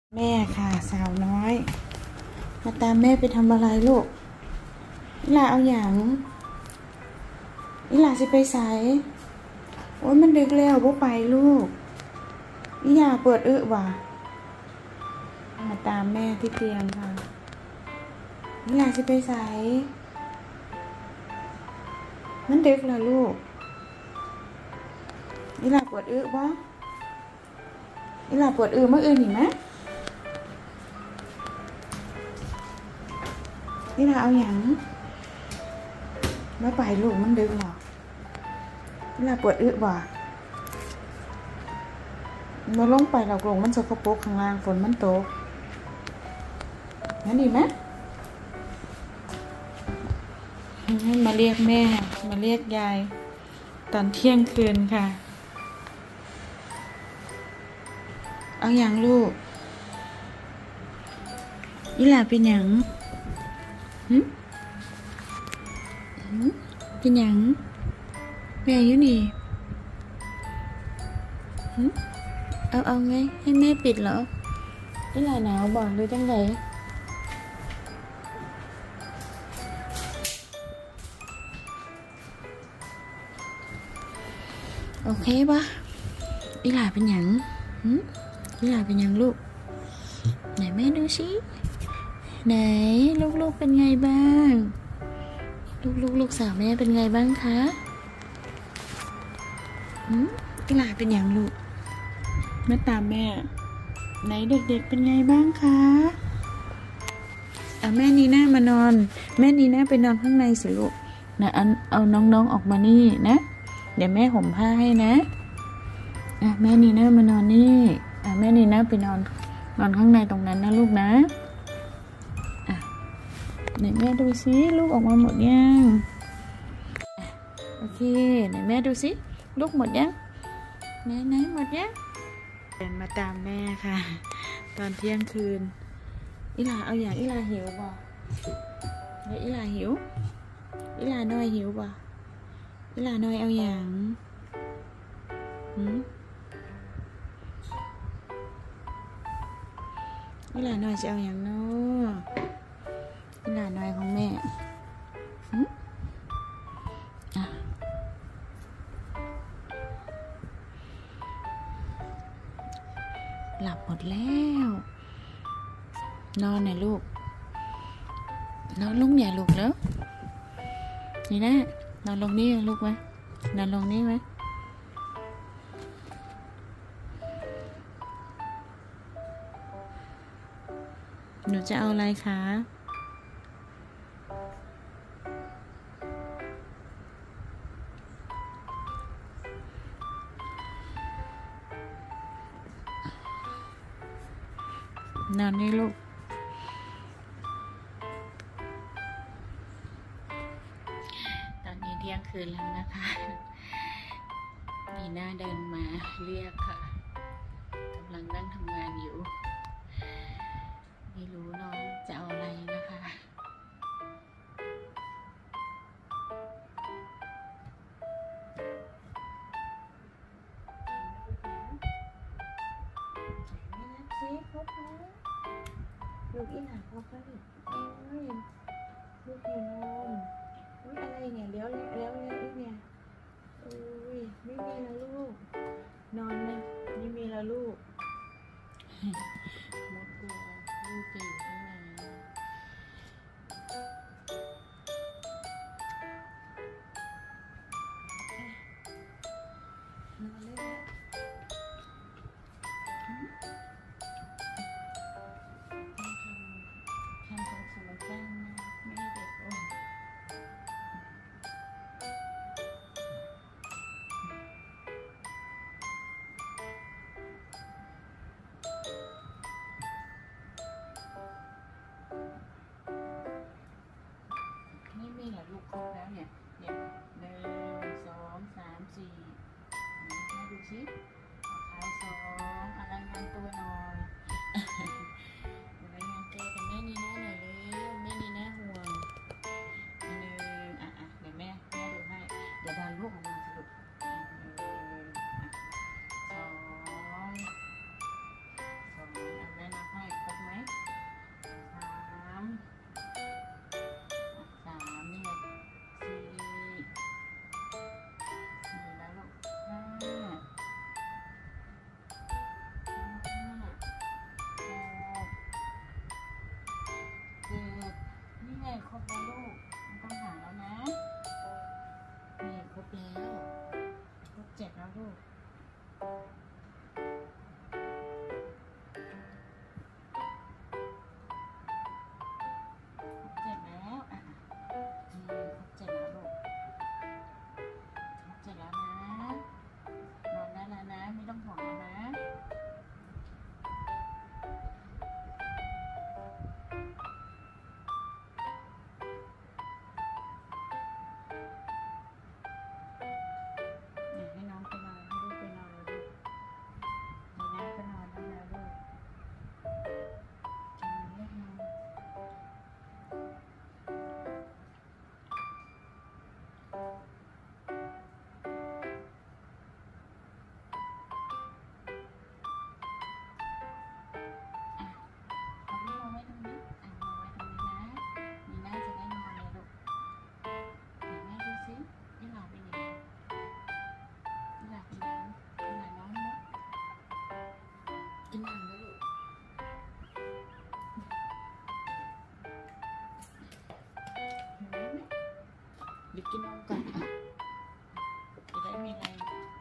แม่ค่ะสาวน้อยมาตามแม่ไปทำอะไรลูกอีหลาเอาอย่างอีหลาสิไปไสโอ้ยมันดึกแล้วบ่ไปลูกอีหลาเปิดว่ะมาตามแม่ที่เตียงค่ะอีหลาสิไปไสมันดึกแล้วลูกอีหลาปวดบ่อีหลาปวดเมื่ออื่นนี่ไหมนี่เราเอาอย่างไม่ไปลูกมันดึกหรอนี่เราปวดบ่มาลงไปเราลงมันสกปรกข้างล่างฝนมันตกงั้นดีไหมให้มาเรียกแม่มาเรียกยายตอนเที่ยงคืนค่ะเอาอย่างลูกนี่แหละเป็นอย่างเป็นหยังแม่อยู่นี่เอาไงให้แม่ปิดเหรอนี่ลายหนาวบอกหรือจังไงโอเคปะอีหลาเป็นหยังอีหลาเป็นหยังลูกไหนแม่ดูสิไหนลูกเป็นไงบ้างลูกสาวแม่เป็นไงบ้างคะอีหลาเป็นอย่างลูกมาตามแม่ไหนเด็กๆเป็นไงบ้างคะแม่นีน่ามานอนแม่นีน่าไปนอนข้างในสิลูกนะเอาน้องๆออกมานี่นะเดี๋ยวแม่ห่มผ้าให้นะแม่นีน่ามานอนนี่แม่นีน่าไปนอนข้างในตรงนั้นนะลูกนะไหนแม่ดูสิลูกออกมาหมดยังโอเคไหนแม่ดูสิลูกหมดยังไหนหมดยังเดินมาตามแม่ค่ะตอนเที่ยงคืนอีหลาเอาอย่างอีหลาหิวบ่อีหลาหิวอีหลาน้อยหิวบ่อีหลาน้อยเอาอย่างอีหลาน้อยจะเอาอย่างเนาะอีหลาน้อยของแม่หลับหมดแล้วนอนนะลูกนอนลงเนี่ยลูกแล้วนี่นะนอนลงนี่ลูกไหมนอนลงนี่ไหมหนูจะเอาอะไรคะนอนนี่ลูกตอนนี้เที่ยงคืนแล้วนะคะนีน่าเดินมาเรียกค่ะกำลังนั่งทำงานอยู่ไม่รู้น้องจะเอาอะไรนะคะลูกอีหลาพอเขาดิลูกหิวนมอะไรเนี่ยแล้วอีเนี่ยไม่มีแล้วลูกนอนนะไม่มีแล้วลูกมดกลัวลูกจะอยู่ข้างในนอนเลยนะทำความสะอาดแก้มนะไม่ให้เด็กอมยวกินนมก่อนจะได้มีแรง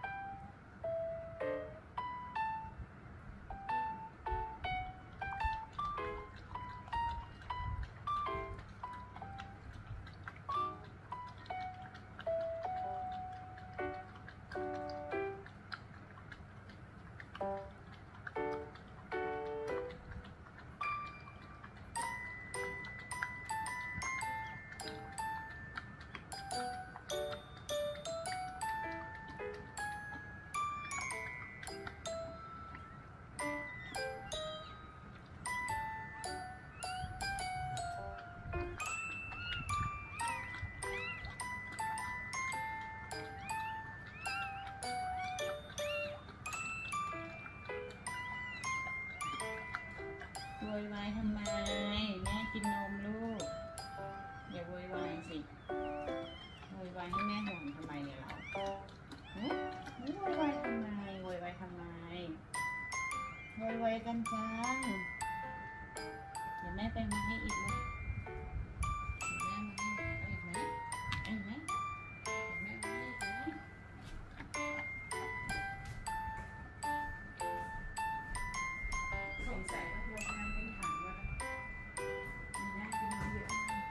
โวยวายทำไมแม่กินนมลูกอย่าโวยวายสิโวยวายให้แม่ห่วงทำไมเนี่ยเราโวยวายทำไมโวยวายทำไมโวยวายกันจังเดี๋ยวแม่ไปมาให้อีกเลยเดี๋ยวแม่มาให้เอาอีกไหมเอาอีกไหมเดี๋ยวแม่มาให้อีกไหมสงสัยว่าโรงงานเป็นถังว่ามีหน้ากินน้ำเยอะมาก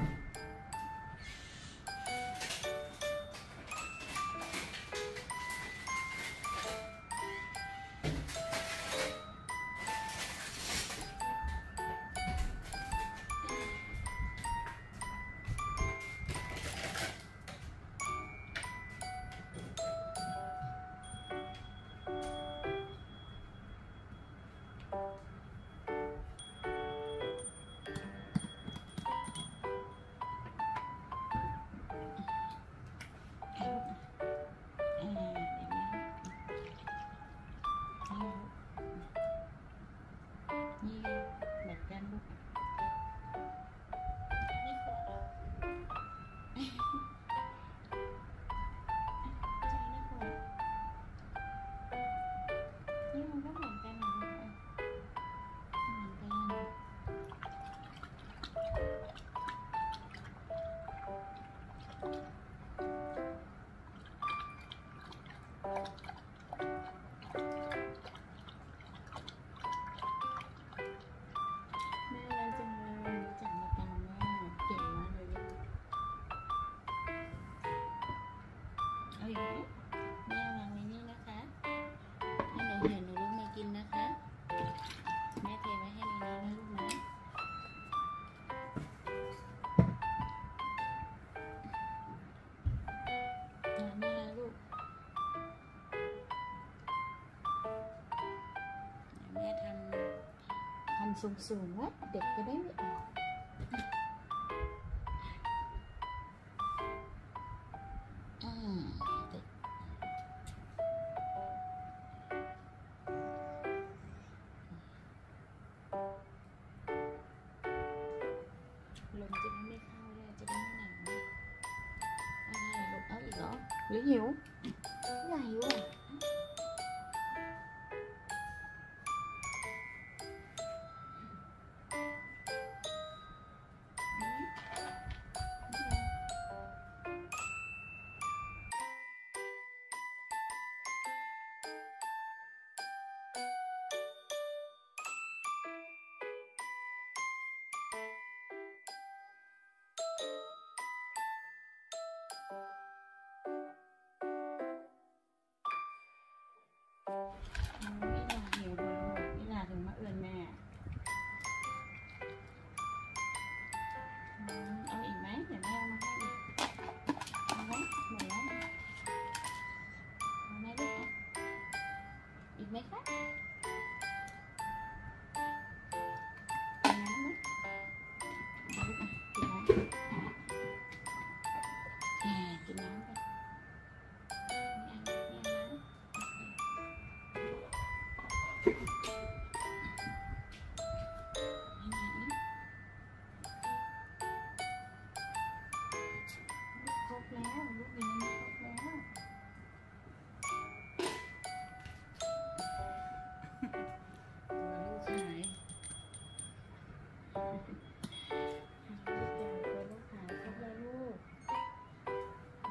นี่เหมือนกันลูกนี่ขวดเหรอนี่มันก็เหมือนกันนะลูกเหมือนกันแม่รักจังเลยรู้จักมาตามแม่เก่งมากเลยลูกเอาอีกไหมแม่วางไว้นี่นะคะให้หนูเห็นหนูลุกมากินนะคะแม่เทไว้ให้ในนี้นะลูกนะนี่นะลูกเดี๋ยวแม่ทำสูงๆไว้เด็กจะได้ไม่ออกเด็กลมจะได้ไม่เข้าเลยจะได้ไม่หนาวอะไรลูกเอาอีกเหรอหรือหิวอย่าหิวอ่ะนี่ลาหิวเลยลูกนี่ลาถึงมาเอื้อนแม่เอาอีกไหมเดี๋ยวแม่เอามาให้อีกเอาไหมหมดแล้วเอาไหมลูกอ่ะอีกไหมคะกินน้ำไหมเอาลูกอ่ะกินน้ำกินน้ำกันครบแล้วลูกกินน้ำครบแล้วตัวลูกหายตัวลูกหายครบแล้วลูก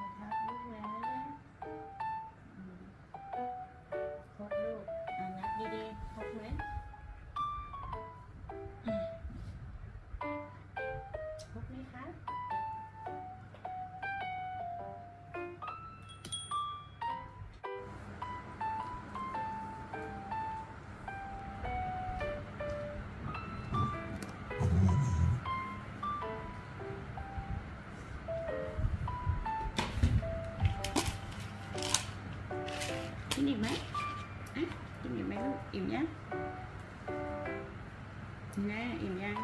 แม่อิ่มยัง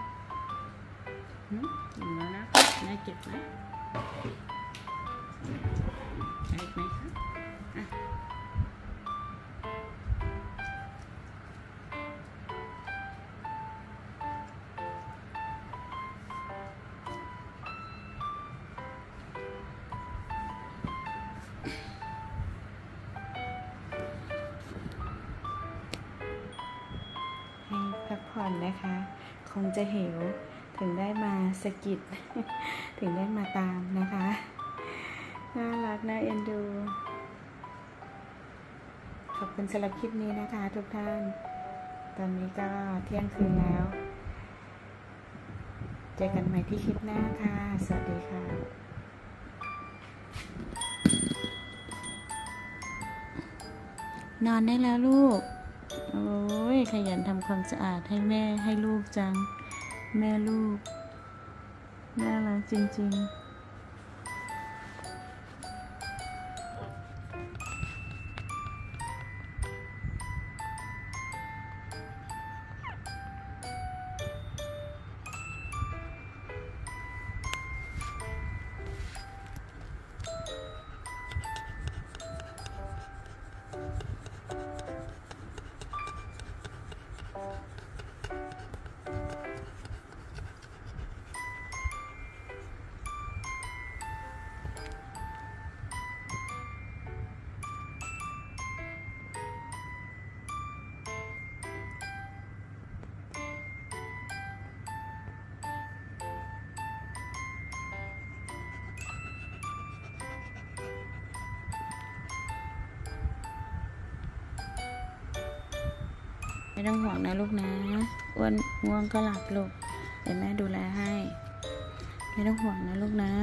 อิ่มแล้วนะแม่เก็บนะได้ไหมคะให้พักผ่อนนะคะ คงจะหิวถึงได้มาสะกิด ถึงได้มาตามนะคะ น่ารักน่าเอ็นดู ขอบคุณสำหรับคลิปนี้นะคะทุกท่าน ตอนนี้ก็เที่ยงคืนแล้ว เจอกันใหม่ที่คลิปหน้าค่ะ สวัสดีค่ะ นอนได้แล้วลูก โอ้ยขยันทำความสะอาดให้แม่ให้ลูกจัง แม่ลูกน่ารักจริงๆไม่ต้องห่วงนะลูกนะอ้วนง่วงก็หลับลูกเดี๋ยวแม่ดูแลให้ไม่ต้องห่วงนะลูกนะ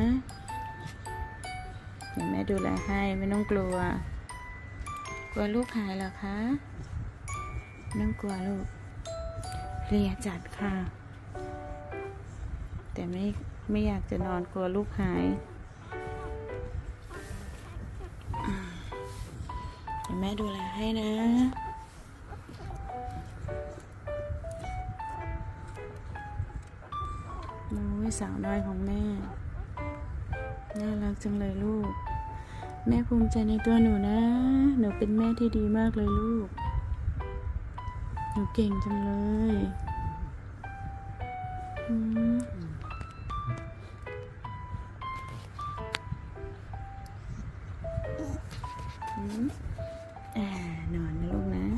เดี๋ยวแม่ดูแลให้ไม่ต้องกลัวลูกหายเหรอคะไม่ต้องกลัวลูกเพลียจัดค่ะแต่ไม่อยากจะนอนกลัวลูกหายเดี๋ยวแม่ดูแลให้นะโอ้ยสาวน้อยของแม่น่ารักจังเลยลูกแม่ภูมิใจในตัวหนูนะหนูเป็นแม่ที่ดีมากเลยลูกหนูเก่งจังเลยนอนนะลูกนะ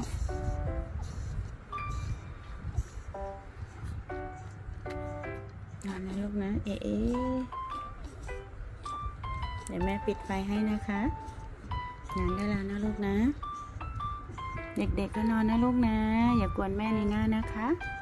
นอนนะลูกนะเอ๊ะเดี๋ยวแม่ปิดไฟให้นะคะนอนได้แล้วนะลูกนะเด็กๆก็นอนนะลูกนะอย่ากวนแม่ในหน้านะคะ